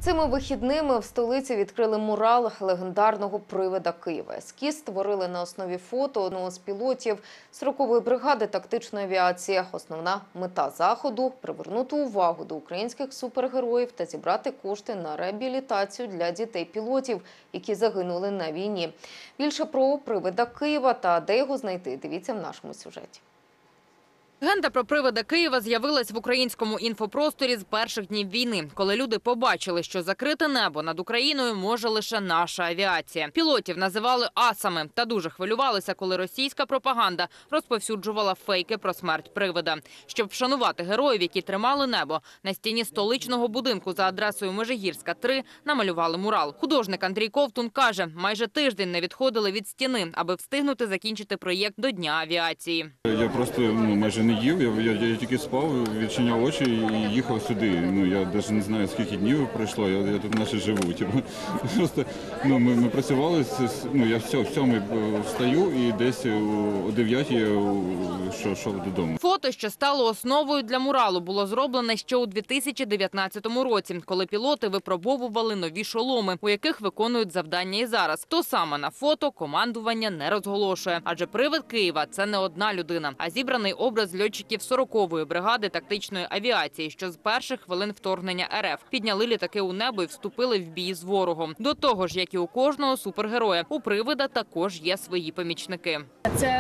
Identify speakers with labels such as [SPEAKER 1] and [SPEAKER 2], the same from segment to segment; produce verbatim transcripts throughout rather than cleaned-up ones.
[SPEAKER 1] Цими вихідними в столиці відкрили мурал легендарного привида Києва. Ескіз створили на основі фото одного з пілотів сорокової бригади тактичної авіації. Основна мета заходу – привернути увагу до українських супергероїв та зібрати кошти на реабілітацію для дітей-пілотів, які загинули на війні. Більше про привида Києва та де його знайти – дивіться в нашому сюжеті.
[SPEAKER 2] Легенда про привида Києва з'явилась в українському інфопросторі з перших днів війни, коли люди побачили, що закрите небо над Україною може лише наша авіація. Пілотів називали асами та дуже хвилювалися, коли російська пропаганда розповсюджувала фейки про смерть привида. Щоб вшанувати героїв, які тримали небо, на стіні столичного будинку за адресою Межигірська, три намалювали мурал. Художник Андрій Ковтун каже, майже тиждень не відходили від стіни, аби встигнути закінчити проєкт до Дня авіації.
[SPEAKER 3] Я просто ну, майже не їв, я, я, я тільки спав, відчиняв очі і їхав сюди. Ну, я навіть не знаю, скільки днів пройшло, я, я тут наче живу. Типу. Просто ну, ми, ми працювали, ну, я все, в сьомій встаю і десь о дев'ятій йшов додому.
[SPEAKER 2] Фото, що стало основою для муралу, було зроблене ще у дві тисячі дев'ятнадцятому році, коли пілоти випробовували нові шоломи, у яких виконують завдання і зараз. То саме на фото командування не розголошує. Адже привид Києва – це не одна людина, а зібраний образ льотчиків сорокової бригади тактичної авіації, що з перших хвилин вторгнення РФ підняли літаки у небо і вступили в бій з ворогом. До того ж, як і у кожного супергероя, у привида також є свої помічники.
[SPEAKER 4] Це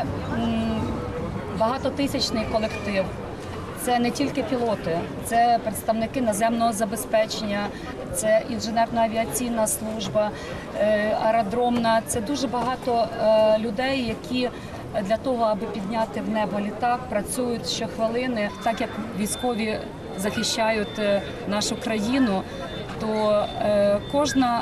[SPEAKER 4] багатотисячний колектив. Це не тільки пілоти, це представники наземного забезпечення, це інженерно-авіаційна служба, аеродромна. Це дуже багато людей, які для того, аби підняти в небо літак, працюють щохвилини. Так як військові захищають нашу країну, то кожна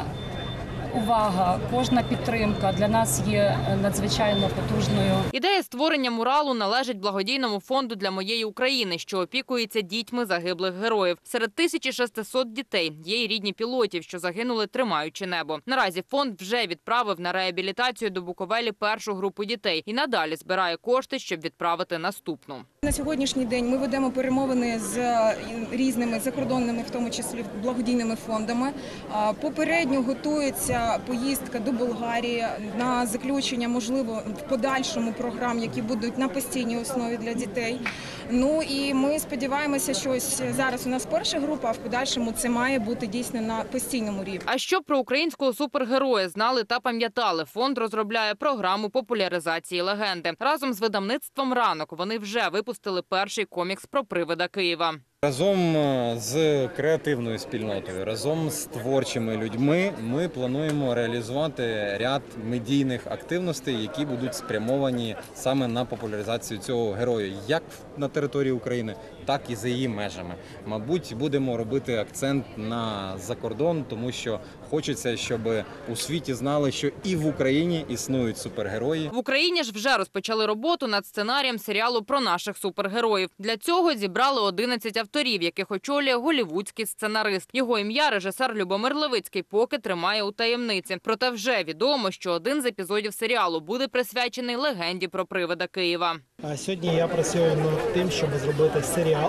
[SPEAKER 4] увага, кожна підтримка для нас є надзвичайно потужною.
[SPEAKER 2] Ідея створення муралу належить благодійному фонду «Для моєї України», що опікується дітьми загиблих героїв. Серед тисячі шестисот дітей є й рідні пілотів, що загинули, тримаючи небо. Наразі фонд вже відправив на реабілітацію до Буковелі першу групу дітей і надалі збирає кошти, щоб відправити наступну.
[SPEAKER 5] На сьогоднішній день ми ведемо перемовини з різними закордонними, в тому числі благодійними фондами. Попередньо готується поїздка до Болгарії на заключення, можливо, в подальшому програм, які будуть на постійній основі для дітей. Ну і ми сподіваємося, що ось зараз у нас перша група, а в подальшому це має бути дійсно на постійному рівні.
[SPEAKER 2] А щоб про українського супергероя знали та пам'ятали, фонд розробляє програму популяризації легенди. Разом з видавництвом «Ранок» вони вже випустили перший комікс про привида Києва.
[SPEAKER 6] Разом з креативною спільнотою, разом з творчими людьми ми плануємо реалізувати ряд медійних активностей, які будуть спрямовані саме на популяризацію цього героя, як на території України, так і за її межами. Мабуть, будемо робити акцент на закордон, тому що хочеться, щоб у світі знали, що і в Україні існують супергерої.
[SPEAKER 2] В Україні ж вже розпочали роботу над сценарієм серіалу про наших супергероїв. Для цього зібрали одинадцять авторів, яких очолює голлівудський сценарист. Його ім'я режисер Любомир Левицький поки тримає у таємниці. Проте вже відомо, що один з епізодів серіалу буде присвячений легенді про привида Києва.
[SPEAKER 7] Сьогодні я працюю над тим, щоб зробити серіал,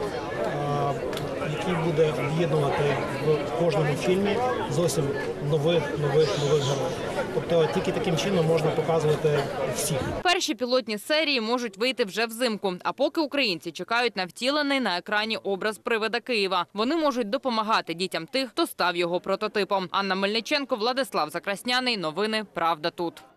[SPEAKER 7] який буде об'єднувати в кожному фільмі зовсім нових, нових, нових героїв. Тобто тільки таким чином можна показувати всіх.
[SPEAKER 2] Перші пілотні серії можуть вийти вже взимку. А поки українці чекають на втілений на екрані образ привида Києва, вони можуть допомагати дітям тих, хто став його прототипом. Анна Мельниченко, Владислав Закрасняний. Новини «Правда тут».